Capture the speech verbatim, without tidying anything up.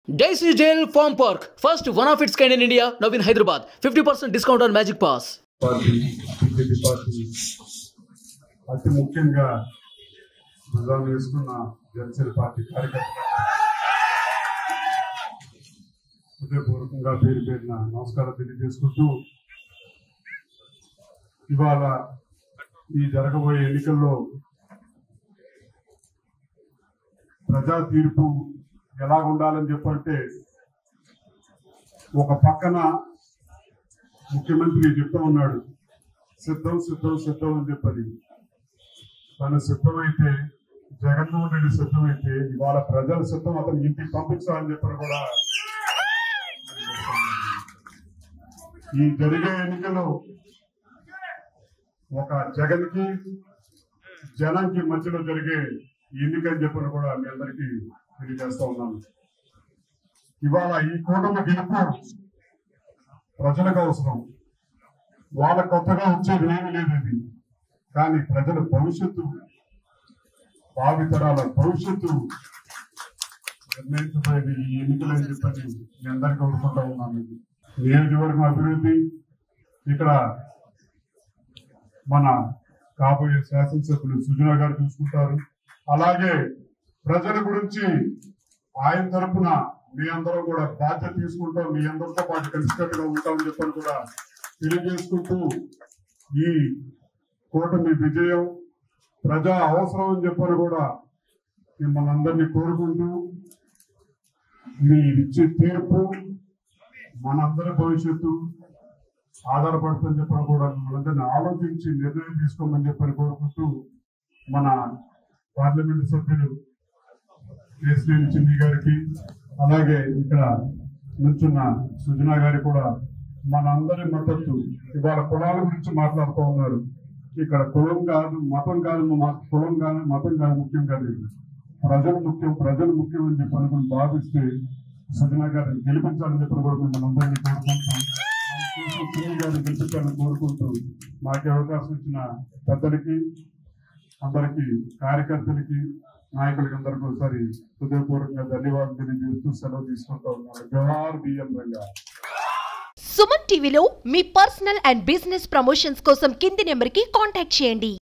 Daisy Jail Farm Park, first one of its kind in India, now in Hyderabad. fifty percent discount on Magic Pass. Party BJP party అతి ముఖ్యంగా ప్రజలు వేసుకున్న Janasena party కార్యకర్తలు హృదయపూర్వకంగా పేరు పేరున నమస్కారం తెలియజేసుకుంటూ ఇవాళ ఈ జరగబోయే ఎన్నికల్లో ప్రజా తీర్పు ఎలా ఉండాలని చెప్పంటే ఒక పక్కన ముఖ్యమంత్రి చెప్తా ఉన్నాడు సిద్ధం సిద్ధం సిద్ధం అని చెప్పని తను సిద్ధమైతే జగన్మోహన్ రెడ్డి సిద్ధమైతే ఇవాళ ప్రజల సిద్ధం అతను ఇంటికి పంపించాలని చెప్పని కూడా ఈ జరిగే ఎన్నికల్లో ఒక జగన్ కి జనానికి మధ్యలో జరిగే ఎన్నిక అని చెప్పని కూడా మీ అందరికీ తెలియజేస్తా ఉన్నాను. ఇవాళ ఈ కూటమి గెలుపు ప్రజలకు అవసరం. వాళ్ళ కొత్తగా వచ్చేది ఏమీ లేదు ఇది, కానీ ప్రజల భవిష్యత్తు భావితరాల భవిష్యత్తు నిర్ణయించబోయేది ఈ ఎన్నికలు అని చెప్పని మీ అందరికీ కోరుకుంటా ఉన్నాను. నియోజకవర్గం అభివృద్ధి ఇక్కడ మన కాబోయే శాసనసభ్యులు సుజనా గారు చూసుకుంటారు. అలాగే ప్రజల గురించి ఆయన తరఫున మీ అందరూ కూడా బాధ్యత తీసుకుంటాం, మీ అందరితో పాటు కలిసికట్టుగా ఉంటామని చెప్పని కూడా తెలియజేసుకుంటూ ఈ కూటమి విజయం ప్రజా అవసరం అని చెప్పని కూడా మిమ్మల్ని అందరినీ కోరుకుంటూ మీ ఇచ్చే తీర్పు మనందరి భవిష్యత్తు ఆధారపడుతుందని చెప్పని కూడా మనందరినీ ఆలోచించి నిర్ణయం తీసుకోమని చెప్పని కోరుకుంటూ మన పార్లమెంటు సభ్యులు కేసీఆర్ చిన్ని గారికి అలాగే ఇక్కడ నుంచున్న సుజనా గారి కూడా మన అందరి మద్దతు. ఇవాళ కులాల గురించి మాట్లాడుతూ ఉన్నారు. ఇక్కడ కులం కాదు మతం కాదు, కులం కాదు మతం కాదు ముఖ్యం కాదు, ప్రజలు ముఖ్యం ప్రజలు ముఖ్యం అని చెప్పి అనుకుని భావిస్తే సుజనా గారిని గెలిపించాలని చెప్పి కూడా మిమ్మల్ని అందరినీ కోరుకుంటాం. చిన్ని గారిని గెలిపించాలని కోరుకుంటూ మాకు అవకాశం ఇచ్చిన పెద్దలకి అందరికీ కార్యకర్తలకి నాయకులకి అందరికీ ఒకసారి హృదయపూర్వకంగా ధన్యవాదాలు తెలియజేస్తూ సెలవు తీసుకుంటూ ఉన్నాను. జవహర్ బిఎం రంగా. సుమన్ టీవీలో మీ పర్సనల్ అండ్ బిజినెస్ ప్రమోషన్స్ కోసం కింది నెంబర్ కి కాంటాక్ట్ చేయండి.